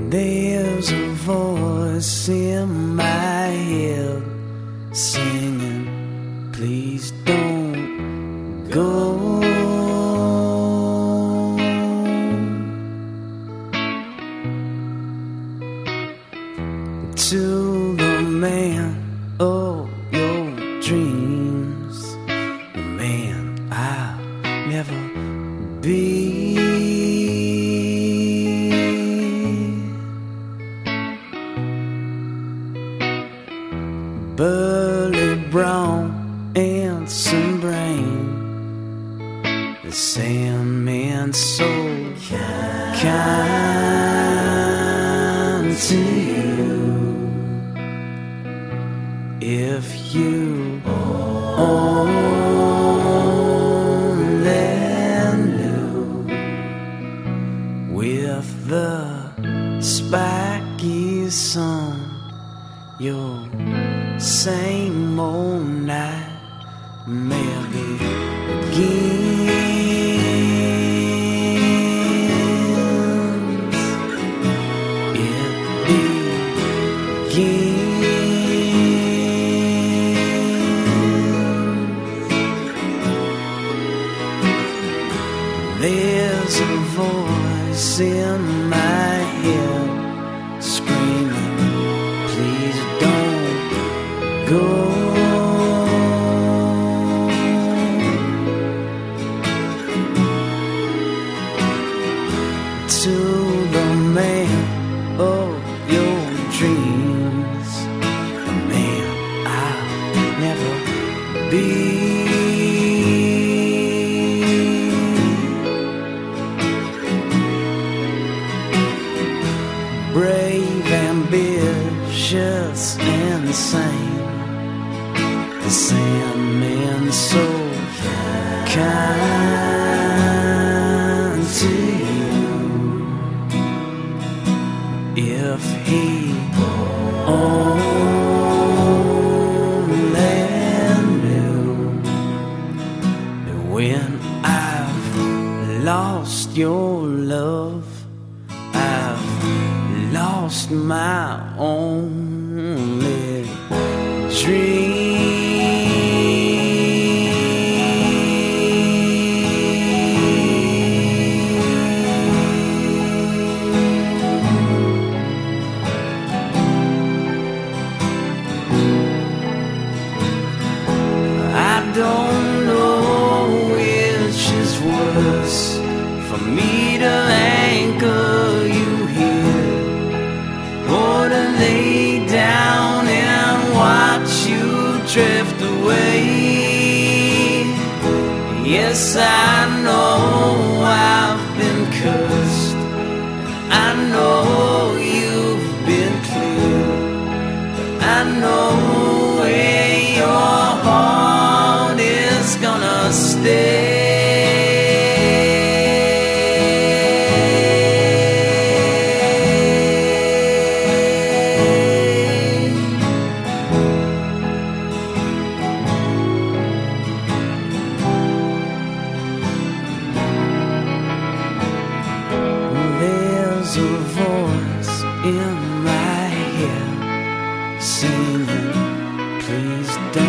There's a voice in my head singing, please don't go. To the man of your dreams, the man I'll never be. Burly brown and some brain, the Sandman so kind to you. If you only knew, with the spiky sun, your same old night may begins. It begins. There's a voice in my head screaming, please don't go. To the man of your dreams, the man I'll never be. Brave, ambitious, and sane, the Sandman so kind to you. If he only knew that when I've lost your love, I've lost my only dream. I don't know which is worse, for me to anchor you here, or to lay down and watch you drift away. Yes, I know I've been cursed, I know you've been clear, I know where your heart is gonna stay. There's a voice in my head singing, please don't